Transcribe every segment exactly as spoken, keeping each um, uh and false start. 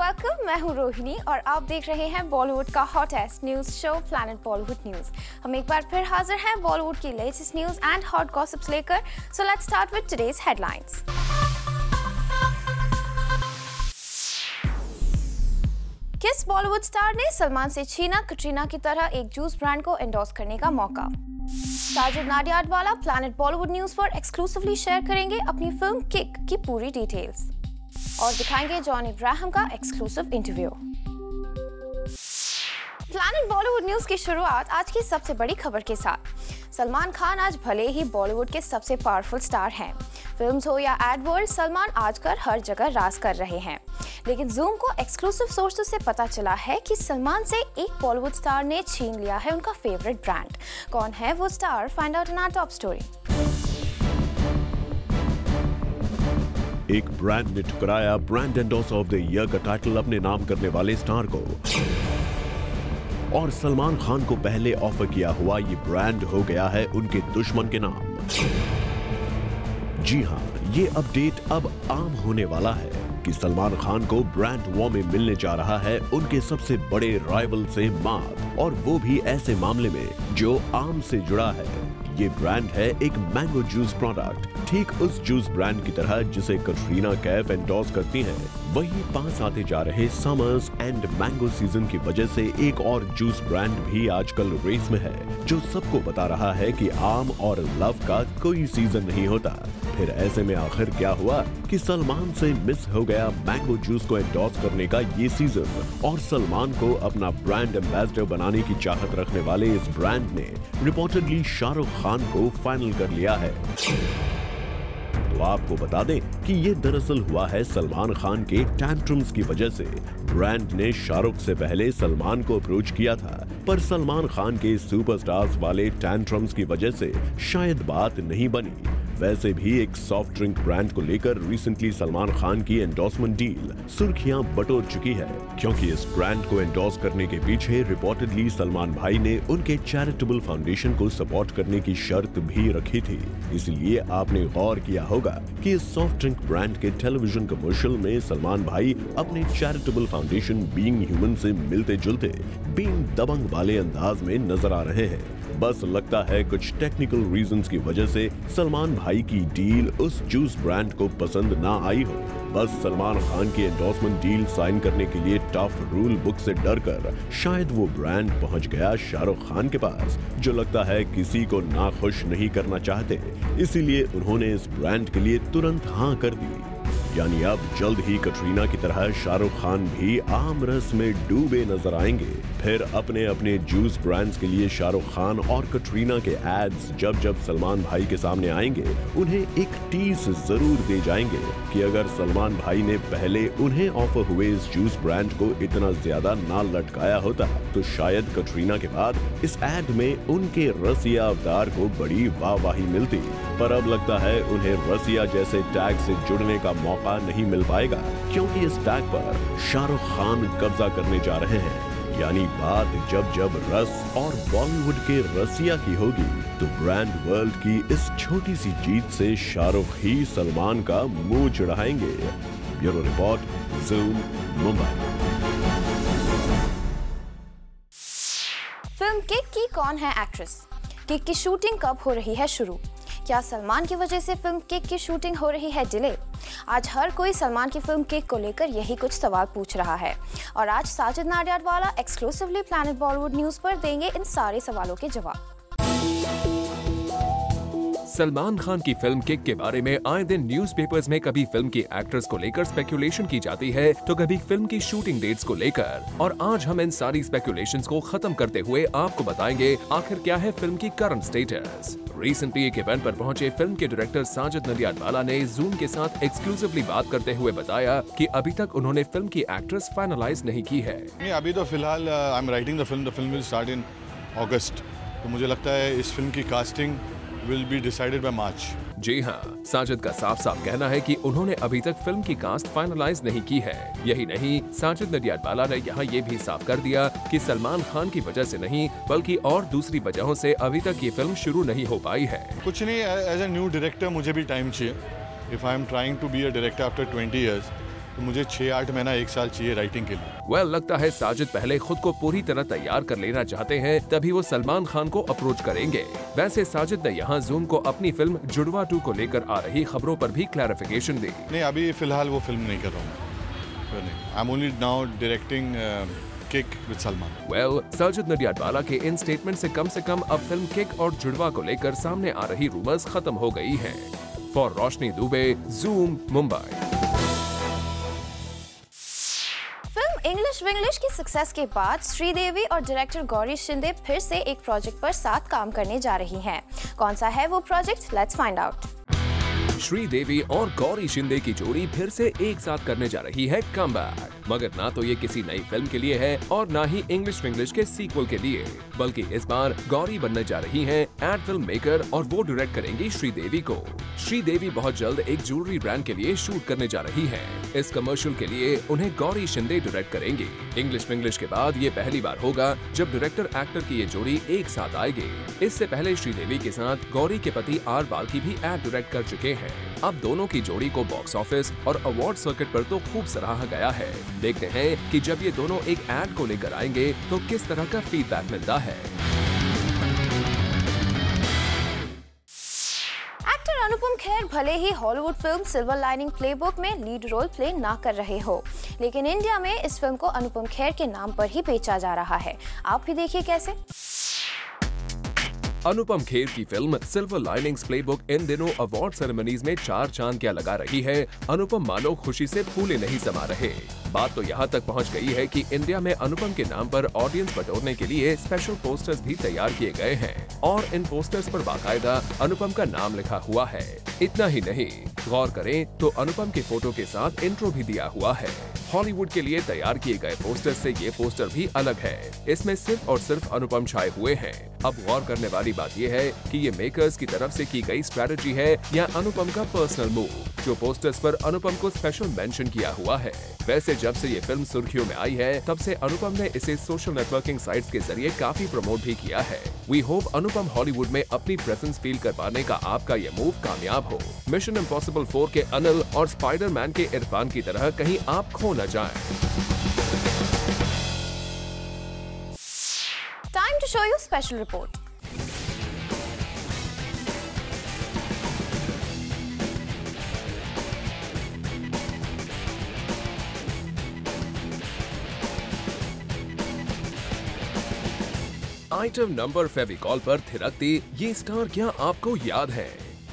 Welcome, मैं हूं रोहिणी और आप देख रहे हैं बॉलीवुड का hottest news show planet Bollywood news. हम एक बार फिर हाजिर हैं बॉलीवुड की latest news and hot gossips लेकर। So let's start with today's headlines. किस बॉलीवुड स्टार ने सलमान से छीना कटरीना की तरह एक जूस ब्रांड को एंडोर्स करने का मौका? साजिद नाडियाडवाला प्लैनेट बॉलीवुड न्यूज पर एक्सक्लूसिवली शेयर करेंगे अपनी फिल्म किक की पूरी डिटेल्स और दिखाएंगे जॉन इब्राहिम का exclusive interview. Planet Bollywood news की शुरुआत आज की सबसे बड़ी खबर के साथ। सलमान खान आज भले ही बॉलीवुड के सबसे पावरफुल स्टार हैं, फिल्म्स हो या एड वर्ल्ड, सलमान आजकल हर जगह राज कर रहे हैं। लेकिन जूम को एक्सक्लूसिव सोर्सेस से पता चला है कि सलमान से एक बॉलीवुड स्टार ने छीन लिया है उनका फेवरेट ब्रांड। कौन है वो star? Find out in our top story. एक ब्रांड ने ठुकराया brand endorser of the year का टाइटल अपने नाम करने वाले स्टार को, और सलमान खान को पहले ऑफर किया हुआ ये ब्रांड हो गया है उनके दुश्मन के नाम। जी हां, ये अपडेट अब आम होने वाला है कि सलमान खान को ब्रांड वॉर में मिलने जा रहा है उनके सबसे बड़े राइवल से मात, और वो भी ऐसे मामले में जो आम से जुड़ा है। ये ब्रांड है एक मैंगो जूस प्रोडक्ट, ठीक उस जूस ब्रांड की तरह जिसे कटरीना कैफ एंडोर्स करती हैं। वही पास आते जा रहे समर्स एंड मैंगो सीजन की वजह से एक और जूस ब्रांड भी आजकल रेस में है, जो सबको बता रहा है कि आम और लव का कोई सीजन नहीं होता। फिर ऐसे में आखिर क्या हुआ कि सलमान से मिस हो गया मैंगो जूस को एंडोर्स करने का ये सीजन, और सलमान को अपना ब्रांड एम्बेसडर बनाने की चाहत रखने वाले इस ब्रांड ने रिपोर्टेडली शाहरुख खान को फाइनल कर लिया है। तो आपको बता दें कि ये दरअसल हुआ है सलमान खान के टैंट्रम्स की वजह से। ब्रांड ने शाहरुख से पहले सलमान को अप्रोच किया था, पर सलमान खान के सुपरस्टार्स वाले टैंट्रम्स की वजह से शायद बात नहीं बनी। वैसे भी एक सॉफ्ट ड्रिंक ब्रांड को लेकर रिसेंटली सलमान खान की एंडोर्समेंट डील सुर्खियां बटोर चुकी है, क्योंकि इस ब्रांड को एंडोर्स करने के पीछे रिपोर्टेडली सलमान भाई ने उनके चैरिटेबल फाउंडेशन को सपोर्ट करने की शर्त भी रखी थी। इसलिए आपने गौर किया होगा कि इस सॉफ्ट ड्रिंक ब्रांड के टेलीविजन कमर्शियल में सलमान भाई अपने चैरिटेबल फाउंडेशन बीइंग ह्यूमन से मिलते जुलते बीइंग दबंग वाले अंदाज में नजर आ रहे हैं। बस लगता है कुछ टेक्निकल रीजंस की वजह से सलमान भाई की डील उस जूस ब्रांड को पसंद ना आई हो। बस सलमान खान की एंडोर्समेंट डील साइन करने के लिए टफ रूल बुक से डरकर शायद वो ब्रांड पहुंच गया शाहरुख खान के पास, जो लगता है किसी को नाखुश नहीं करना चाहते। इसीलिए उन्होंने इस ब्रांड के लिए तुरंत हाँ कर दी। यानी अब जल्द ही कटरीना की तरह शाहरुख खान भी आम रस में डूबे नजर आएंगे। फिर अपने अपने जूस ब्रांड्स के लिए शाहरुख खान और कटरीना के एड्स जब जब सलमान भाई के सामने आएंगे, उन्हें एक टीज जरूर दे जाएंगे कि अगर सलमान भाई ने पहले उन्हें ऑफर हुए इस जूस ब्रांड को इतना ज्यादा ना लटकाया होता, तो शायद कटरीना के बाद इस एड में उनके रसिया अवतार को बड़ी वाहवाही मिलती। पर अब लगता है उन्हें रसिया जैसे टैग से जुड़ने का मौका नहीं मिल पाएगा, क्योंकि इस टैग पर शाहरुख खान कब्जा करने जा रहे हैं। यानी बात जब जब रस और बॉलीवुड के रसिया की होगी, तो ब्रांड वर्ल्ड की इस छोटी सी जीत से शाहरुख ही सलमान का मुंह चढ़ाएंगे। Bureau report, zoom, Mumbai. Film Kick की कौन है एक्ट्रेस? किक की शूटिंग कब हो रही है शुरू? क्या सलमान की वजह से फिल्म किक की शूटिंग हो रही है डिले? आज हर कोई सलमान की फिल्म किक को लेकर यही कुछ सवाल पूछ रहा है, और आज Sajid Nadiadwala exclusively planet Bollywood news पर देंगे इन सारे सवालों के जवाब। सलमान खान की फिल्म किक के बारे में आए दिन न्यूज़पेपर्स में कभी फिल्म की एक्ट्रेस को लेकर स्पेकुलेशन की जाती है, तो कभी फिल्म की शूटिंग डेट्स को लेकर। और आज हम इन सारी स्पेकुलेशंस को खत्म करते हुए आपको बताएंगे आखिर क्या है फिल्म की करंट स्टेटस। रिसेंटली एक इवेंट पर पहुंचे फिल्म के डायरेक्टर साजिद नाडियाडवाला ने जूम के साथ एक्सक्लूसिवली बात करते हुए बताया कि अभी तक उन्होंने फिल्म की एक्ट्रेस फाइनलाइज नहीं की है। अभी तो फिलहाल I am writing the film the film will start in August, तो मुझे लगता है इस फिल्म की casting will be decided by March. जी हाँ, साजिद का साफ साफ कहना है कि उन्होंने अभी तक फिल्म की कास्ट फाइनलाइज नहीं की है। यही नहीं, साजिद नाडियाडवाला ने यहाँ ये भी साफ कर दिया कि सलमान खान की वजह से नहीं, बल्कि और दूसरी वजहों से अभी तक ये फिल्म शुरू नहीं हो पाई है। कुछ नहीं, एज ए न्यू डायरेक्टर मुझे भी टाइम चाहिए। If I am trying to be a director after twenty years, तो मुझे छः आठ महीना एक साल चाहिए राइटिंग के लिए। वेल well, लगता है साजिद पहले खुद को पूरी तरह तैयार कर लेना चाहते हैं, तभी वो सलमान खान को अप्रोच करेंगे। वैसे साजिद ने यहाँ जूम को अपनी फिल्म जुड़वा टू को लेकर आ रही खबरों पर भी क्लैरिफिकेशन दी। नहीं, अभी फिलहाल वो फिल्म नहीं कर रहा हूँ। I am only now directing Kick with Salman. Well Sajid Nadiadwala के इन स्टेटमेंट से कम से कम अब फिल्म किक और जुड़वा को लेकर सामने आ रही रूमर्स खत्म हो गई हैं। For Roshni Dubey, zoom, Mumbai. English Vinglish की सक्सेस के बाद श्रीदेवी और डायरेक्टर गौरी शिंदे फिर से एक प्रोजेक्ट पर साथ काम करने जा रही हैं। कौन सा है वो project? Let's find out. Sridevi और गौरी शिंदे की जोड़ी फिर से एक साथ करने जा रही है कमबैक, मगर ना तो ये किसी नई फिल्म के लिए है और ना ही इंग्लिश विंग्लिश के सीक्वल के लिए, बल्कि इस बार गौरी बनने जा रही हैं एड फिल्म मेकर और वो डायरेक्ट करेंगी श्रीदेवी को। श्रीदेवी बहुत जल्द एक ज्वेलरी ब्रांड के लिए शूट करने जा रही हैं। इस कमर्शियल के लिए उन्हें गौरी शिंदे डायरेक्ट करेंगी। इंग्लिश विंग्लिश के बाद ये पहली बार होगा जब डायरेक्टर एक्टर की ये जोड़ी एक साथ आएगी। इससे पहले श्रीदेवी के साथ गौरी के पति आर बाल्की भी एड डायरेक्ट कर चुके हैं। अब दोनों की जोड़ी को बॉक्स ऑफिस और अवार्ड सर्किट पर तो खूब सराहा गया है। देखते हैं कि जब ये दोनों एक एड को लेकर आएंगे तो किस तरह का फीडबैक मिलता है। एक्टर अनुपम खेर भले ही Hollywood film silver lining playbook में लीड रोल प्ले ना कर रहे हो, लेकिन इंडिया में इस फिल्म को अनुपम खेर के नाम पर ही बेचा जा रहा है। आप भी देखिए कैसे। अनुपम खेर की फिल्म सिल्वर लाइनिंग्स प्लेबुक इन दिनों अवार्ड सेरेमनीज में चार चांद क्या लगा रही है। अनुपम मानो खुशी से फूले नहीं समा रहे। बात तो यहाँ तक पहुँच गई है कि इंडिया में अनुपम के नाम पर ऑडियंस बटोरने के लिए स्पेशल पोस्टर्स भी तैयार किए गए हैं और इन पोस्टर्स पर बाकायदा अनुपम का नाम लिखा हुआ है। इतना ही नहीं, गौर करें तो अनुपम के फोटो के साथ इंट्रो भी दिया हुआ है। हॉलीवुड के लिए तैयार किए गए पोस्टर से ये पोस्टर भी अलग है। इसमें सिर्फ और सिर्फ अनुपम छाए हुए हैं। अब गौर करने वाली बात यह है कि ये मेकर्स की तरफ से की गई स्ट्रेटजी है या अनुपम का पर्सनल मूव, जो पोस्टर्स पर अनुपम को स्पेशल मेंशन किया हुआ है। वैसे जब से ये फिल्म सुर्खियों में आई है, तब से अनुपम ने इसे सोशल नेटवर्किंग साइट्स के जरिए काफी प्रमोट भी किया है। वी होप अनुपम हॉलीवुड में अपनी प्रेजेंस फील कर पाने का आपका ये मूव कामयाब हो। मिशन इम्पॉसिबल फोर के अनिल और स्पाइडरमैन के इरफान की तरह कहीं आप खो न जाएं। Time to show you special report. Item number Fevicol पर थिरकती ये स्टार क्या आपको याद है?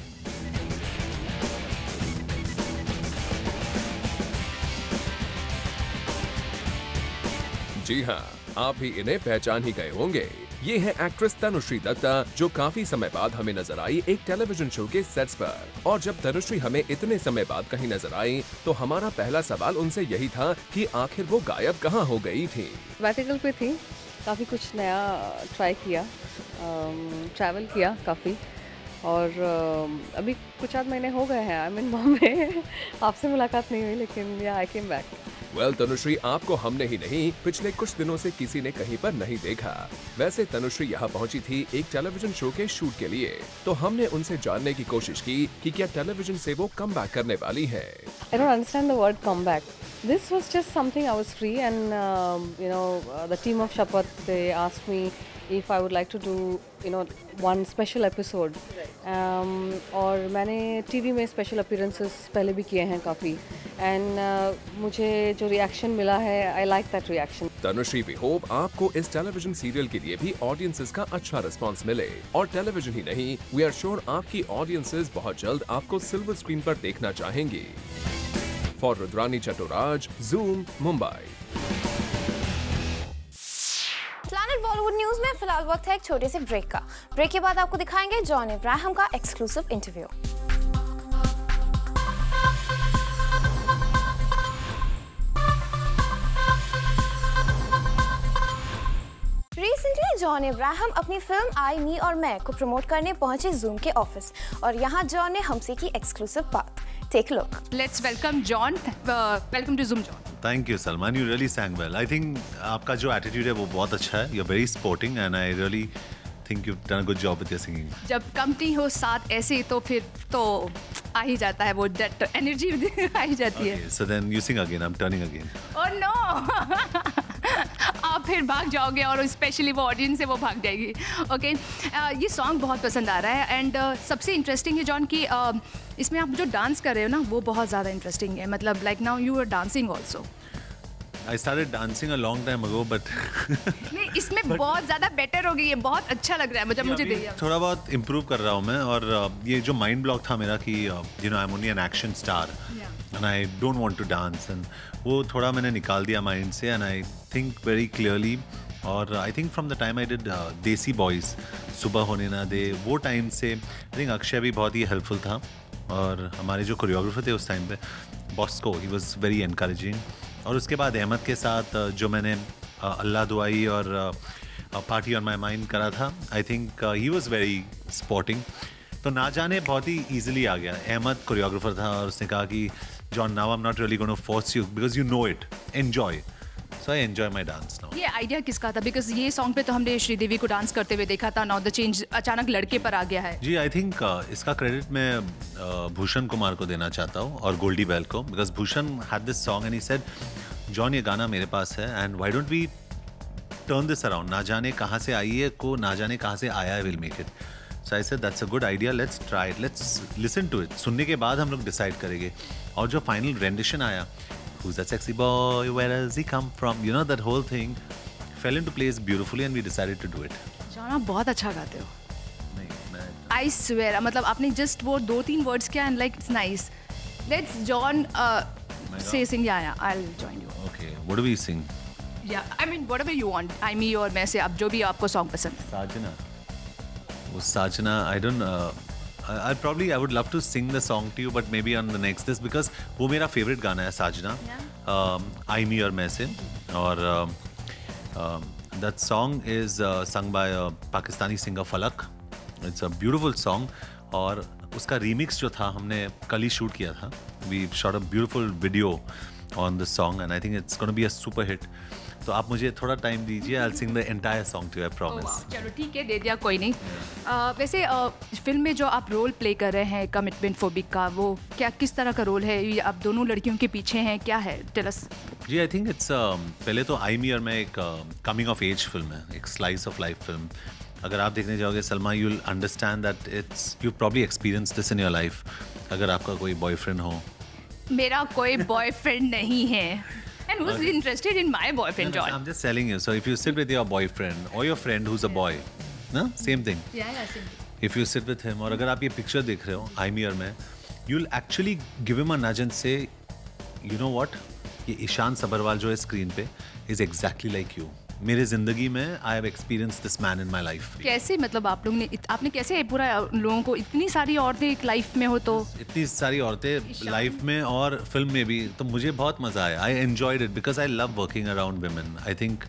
जी हाँ, आप भी इन्हें पहचान ही गए होंगे। ये है एक्ट्रेस तनुश्री दत्ता, जो काफी समय बाद हमें नजर आई एक टेलीविजन शो के सेट्स पर। और जब तनुश्री हमें इतने समय बाद कहीं नजर आई, तो हमारा पहला सवाल उनसे यही था कि आखिर वो गायब कहाँ हो गई थी। सब्बैटिकल पे थी, काफ़ी कुछ नया ट्राई किया, ट्रैवल किया काफ़ी, और अभी कुछ आध महीने हो गए हैं आई मीन बॉम्बे। आपसे मुलाकात नहीं हुई, लेकिन yeah I came back. Well Tanushree, आपको हमने ही नहीं पिछले कुछ दिनों से किसी ने कहीं पर नहीं देखा। वैसे तनुश्री यहाँ पहुँची थी एक टेलीविजन शो के शूट के लिए, तो हमने उनसे जानने की कोशिश की कि क्या टेलीविजन से वो कम बैक करने वाली है। I don't understand the word comeback. This was just something I was free, and uh, you know uh, the team of Shapat, they asked me if I would like to do you know one special episode. Um, और मैंने TV में special appearances पहले भी किए हैं काफ़ी, and uh, मुझे जो रिएक्शन मिला है, I like that reaction. Tanushree, we hope आपको इस टेलीविजन सीरियल के लिए भी ऑडियंसेस का अच्छा रिस्पांस मिले, और टेलीविजन ही नहीं, वी आर श्योर आपकी ऑडियंसेस बहुत जल्द आपको सिल्वर स्क्रीन पर देखना चाहेंगी। For Rudrani Chattoraj, zoom, Mumbai. Planet Bollywood news में फिलहाल वक्त है एक छोटे से ब्रेक का। ब्रेक के बाद आपको दिखाएंगे जॉन इब्राहिम का exclusive interview. Recently John Abraham अपनी फिल्म आई, मी और मैं को प्रमोट करने पहुंचे जूम के ऑफिस, और यहाँ जॉन ने हमसे की एक्सक्लूसिव बात। Take a look. Let's welcome John. Uh, welcome to Zoom, John. Thank you, Salman. You really sang well. I think आपका जो attitude है वो बहुत अच्छा है. You're very sporting, and I really think you've done a good job with your singing. जब company हो साथ ऐसे, तो फिर तो आ ही जाता है वो डेट एनर्जी आ ही जाती है. So then you sing again. I'm turning again. Oh no! आप फिर भाग जाओगे और स्पेशली वो ऑडियंस है वो भाग जाएगी. Okay okay. uh, ये सॉन्ग बहुत पसंद आ रहा है एंड uh, सबसे इंटरेस्टिंग है जॉन कि uh, इसमें आप जो डांस कर रहे हो ना वो बहुत ज़्यादा इंटरेस्टिंग है. मतलब like now you are dancing also. I started dancing a long time ago, but नहीं इसमें but, बहुत ज़्यादा बेटर हो गई है. बहुत अच्छा लग रहा है मुझे. मुझे देखिए थोड़ा बहुत इम्प्रूव कर रहा हूँ मैं. और uh, ये जो माइंड ब्लॉक था मेरा कि you know I am only an action star and I don't want to dance, and वो थोड़ा मैंने निकाल दिया माइंड से. And I think very clearly. और I think from the time I did Desi boys, सुबह होने ना दे, वो टाइम से आई थिंक अक्षय भी बहुत ही हेल्पफुल था. और हमारे जो कोरियोग्राफर थे उस टाइम पे Bosco, he was very encouraging. और उसके बाद अहमद के साथ जो मैंने अल्लाह दुआई और पार्टी ऑन माई माइंड करा था, I think he was very sporting. तो ना जाने बहुत ही ईजिली आ गया. अहमद कोरियोग्राफर था और उसने कहा कि John now I am not really gonna force you because you know it, enjoy. So I enjoy my dance now. ये आइडिया किसका था? बिकॉज ये सॉन्ग पे तो हमने श्रीदेवी को डांस करते हुए देखा था. नाउ द चेंज अचानक लड़के पर आ गया है. जी आई थिंक uh, इसका क्रेडिट मैं uh, भूषण कुमार को देना चाहता हूँ और गोल्डी बैल को. Because Bhushan had this song and he said John ये गाना मेरे पास है and why don't we turn this around. ना जाने कहाँ से आई है को ना जाने कहाँ से आया है, will make it. So I said that's a good idea, let's try it, let's listen to it. सुनने के बाद हम लोग डिसाइड करेंगे. और जो फाइनल रेंडिशन आया, who's that sexy boy, where does he come from, you know, that whole thing fell into place beautifully and we decided to do it. John आप बहुत अच्छा गाते हो. नहीं मैं I swear, मतलब आपने जस्ट वो दो तीन वर्ड्स किया and like it's nice. Let's John uh, say sing. Yeah, yeah, I'll join you. Okay, what do we sing? Yeah, I mean whatever you want. I me और मैं से आप जो भी आपको सॉन्ग पसंद है. साजना. वो साजना, I don't uh, I probably I would love to sing the song to you, but maybe on the next this because वो मेरा favorite गाना है साजना. Um, I me और मैं से. और um, um, that song is uh, sung by a Pakistani singer Falak. It's a beautiful song. और उसका remix जो था हमने कल ही shoot किया था. We shot a beautiful video on the song and I think it's going to be a super hit. तो आप मुझे थोड़ा टाइम दीजिए. I'll sing the entire song to you, I promise. Oh, wow. चलो ठीक है, दे दिया, कोई नहीं. uh, वैसे uh, फिल्म में जो आप रोल प्ले कर रहे हैं कमिटमेंट फोबिक का, वो क्या किस तरह का रोल है? आप दोनों लड़कियों के पीछे हैं, क्या है? Tell us. जी आई थिंक इट्स पहले तो आई मी और मैं एक कमिंग ऑफ एज फिल्म है, एक स्लाइस ऑफ लाइफ फिल्म. अगर आप देखने जाओगे सलमा, you will understand that it's you probably experience this in your life. अगर आपका कोई बॉयफ्रेंड हो. मेरा कोई बॉयफ्रेंड नहीं है. And who's okay. interested in my boyfriend, John? I'm just telling you. So if you sit with your boyfriend or your friend who's a boy, ना same thing. Yeah, yeah, same thing. If you sit with him, और अगर आप ये picture देख रहे हो, IME और मैं, you'll actually give him a nudge and say, you know what? ये ईशान सबरवाल जो है screen पे is exactly like you. मेरे जिंदगी में I have experienced this man in my life. कैसे मतलब आप लोग ने आपने कैसे पूरा लोगों को, इतनी सारी औरतें एक लाइफ में हो तो इतनी सारी औरतें लाइफ में और फिल्म में भी, तो मुझे बहुत मज़ा आया. I enjoyed it because I love working around women. I think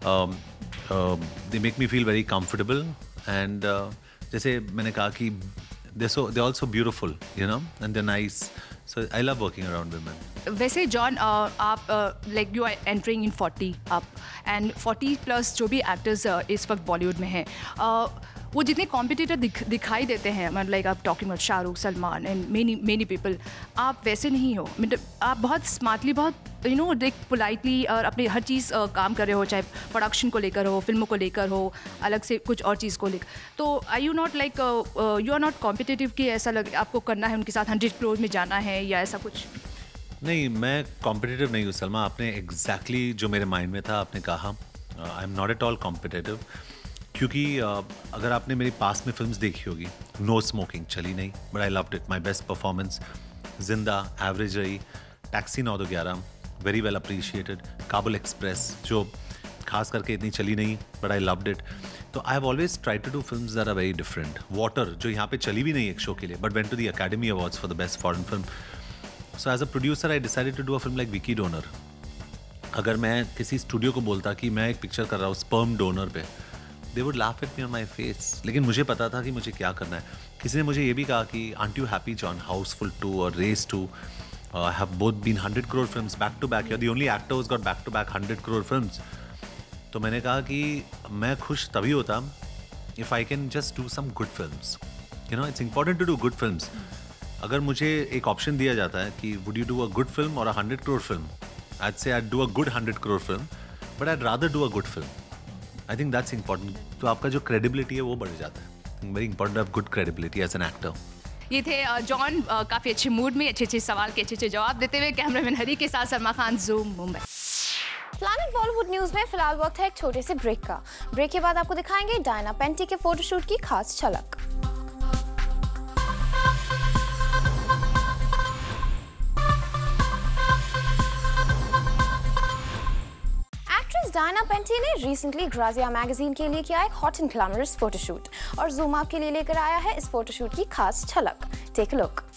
they make me feel very comfortable and जैसे मैंने कहा कि they so they also beautiful, you know, and they nice. So I love working around women. वैसे John uh, आप like you are entering in forty आप and forty plus जो भी actors uh, इस वक्त बॉलीवुड में हैं, uh, वो जितने कॉम्पिटिटर दिख, दिखाई देते हैं, मतलब लाइक आप talking about Shahrukh, Salman and many many people, आप वैसे नहीं हो. मतलब आप बहुत स्मार्टली, बहुत यू नो लाइक पोलाइटली और अपनी हर चीज़ uh, काम कर रहे हो, चाहे प्रोडक्शन को लेकर हो, फिल्मों को लेकर हो, अलग से कुछ और चीज़ को लेकर. तो I you not like you are not competitive कि ऐसा लगे आपको करना है उनके साथ हंड्रेड क्रोर में जाना है या ऐसा कुछ? नहीं, मैं कॉम्पिटिटिव नहीं हूँ सलमा. आपने एग्जैक्टली exactly जो मेरे माइंड में था आपने कहा. I am not at all competitive. क्योंकि uh, अगर आपने मेरी पास में फिल्म्स देखी होगी, नो स्मोकिंग चली नहीं, but I loved it. My best performance Zinda average रही. टैक्सी नौ दो ग्यारह very well appreciated. Kabul express जो खास करके इतनी चली नहीं, बट आई लव्ड इट. तो I have always try to do films that are very different. Water जो यहाँ पे चली भी नहीं एक शो के लिए, but went to the academy awards for the best foreign film. So as a producer I decided to do a film like Vicky Donor. अगर मैं किसी स्टूडियो को बोलता कि मैं एक पिक्चर कर रहा हूँ स्पर्म डोनर पे, they would laugh at me on my face. लेकिन मुझे पता था कि मुझे क्या करना है. किसी ने मुझे ये भी कहा कि aren't you happy John, Housefull two और Race two have both been hundred crore films back to back. You are the only actor who's got back to back hundred crore films. तो मैंने कहा कि मैं खुश तभी होता if I can just do some good films. You know it's important to do good films. अगर मुझे एक ऑप्शन दिया जाता है कि would you do a good film और a hundred crore film, I'd say I'd do a good hundred crore film, but I'd rather do a good film. I think that's important. तो आपका जो credibility है वो बढ़ जाता है. Very important to have good credibility as an actor. ये थे जॉन, काफ़ी अच्छे मूड में, अच्छे अच्छे सवाल के अच्छे अच्छे जवाब देते हुए। कैमरामैन हरी के साथ Salman Khan, zoom, Mumbai. Planet Bollywood news में फिलहाल वक्त है एक छोटे से ब्रेक का। ब्रेक के बाद आपको दिखाएंगे डायना पेंटी के फोटोशूट की खास झलक। डायना पेंटी ने रिसेंटली ग्राजिया मैगजीन के लिए किया एक हॉट एंड ग्लैमरस फोटोशूट और जूम आपके लिए लेकर आया है इस फोटोशूट की खास झलक। Take a look.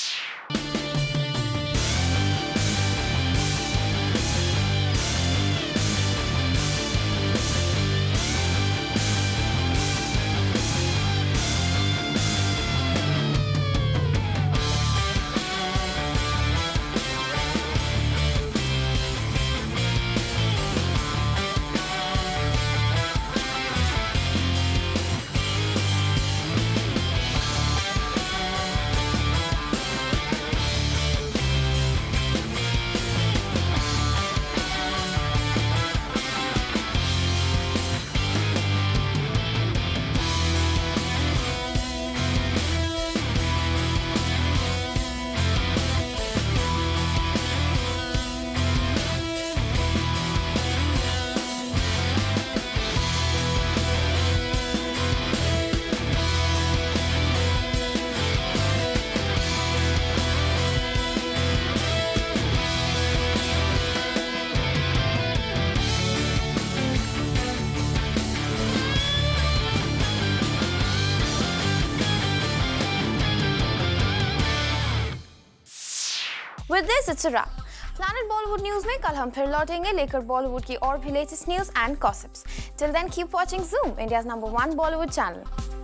With this, it's a wrap. Planet Bollywood News में कल हम फिर लौटेंगे लेकर बॉलीवुड की और भी latest news and gossips. Till then, keep watching Zoom, India's number one Bollywood channel.